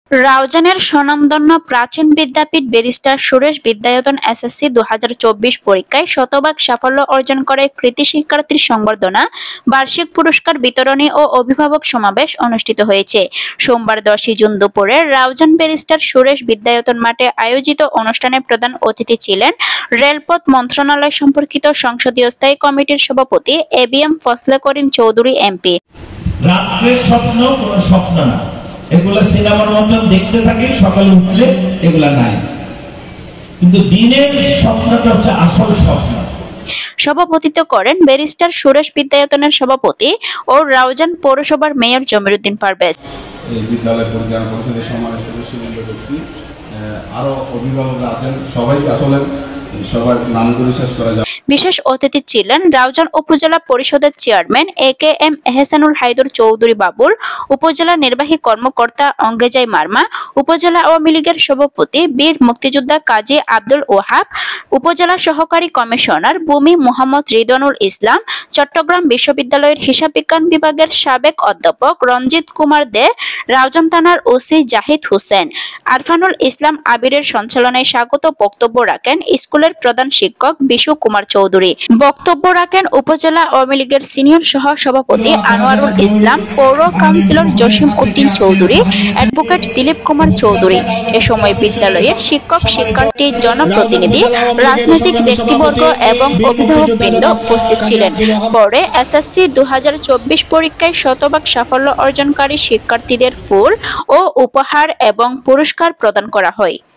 রাউজানের স্বনামধন্য প্রাচীন বিদ্যাপীঠ ব্যারিস্টার সুরেশ বিদ্যায়তন এসএসসি ২০২৪ পরীক্ষায় শতভাগ সাফল্য অর্জন করে কৃতি শিক্ষার্থীর সংবর্ধনা, বার্ষিক পুরস্কার বিতরণী ও অভিভাবক সমাবেশ অনুষ্ঠিত হয়েছে। সোমবার ১০ জুন দুপুরে রাউজান ব্যারিস্টার সুরেশ বিদ্যায়তন মাঠে আয়োজিত অনুষ্ঠানে প্রধান অতিথি ছিলেন রেলপথ মন্ত্রণালয় সম্পর্কিত সংসদীয় স্থায়ী কমিটির সভাপতি এবিএম ফজলে করিম চৌধুরী এমপি। রাতের স্বপ্ন কোনো স্বপ্ন না, এগুলা সিনেমার মতো দেখতে থাকি, সকালে উঠলে এগুলা নাই, কিন্তু দিনের স্বপ্নটা হচ্ছে আসল স্বপ্ন। সভাপতিত্ব করেন ব্যারিস্টার সুরেশ বিদ্যায়তনের সভাপতি ও রাউজান পৌরসভার মেয়র জমির উদ্দিন পারভেজ। এই বিদ্যালয় পরিচালনা পরিষদের সম্মানিত সদস্যবৃন্দ দেখছি, আরো অভিভাবকরা আছেন, সবাইকে আসলে সবার নাম করে শেষ করা যায়। বিশেষ অতিথি ছিলেন রাউজান উপজেলা পরিষদের চেয়ারম্যান একেএম এহসানুল হায়দর চৌধুরী বাবুল, উপজেলা নির্বাহী কর্মকর্তা অঙ্গেজাই মার্মা, উপজেলা আওয়ামী লীগের সভাপতি বীর মুক্তিযোদ্ধা কাজী আব্দুল ওহাব, উপজেলা সহকারী কমিশনার ভূমি মোহাম্মদ রিদওয়ানুল ইসলাম, চট্টগ্রাম বিশ্ববিদ্যালয়ের হিসাব বিজ্ঞান বিভাগের সাবেক অধ্যাপক রঞ্জিত কুমার দে, রাউজান থানার ওসি জাহিদ হোসেন, আরফানুল ইসলাম আবিরের সঞ্চালনায় স্বাগত বক্তব্য রাখেন স্কুলের প্রধান শিক্ষক বিশু কুমার চৌধুরী। বক্তব্য রাখেন উপজেলা আওয়ামী লীগের সিনিয়র সহ সভাপতি আনোয়ারুল ইসলাম, পৌর কাউন্সিলর জসিম উদ্দিন চৌধুরী, অ্যাডভোকেট দিলীপ কুমার চৌধুরী। এ সময় বিদ্যালয়ের শিক্ষক, শিক্ষার্থী, জনপ্রতিনিধি, রাজনৈতিক ব্যক্তিবর্গ এবং অভিভাবকবৃন্দ উপস্থিত ছিলেন। পরে এসএসসি ২০২৪ পরীক্ষায় শতভাগ সাফল্য অর্জনকারী শিক্ষার্থীদের ফুল ও উপহার এবং পুরস্কার প্রদান করা হয়।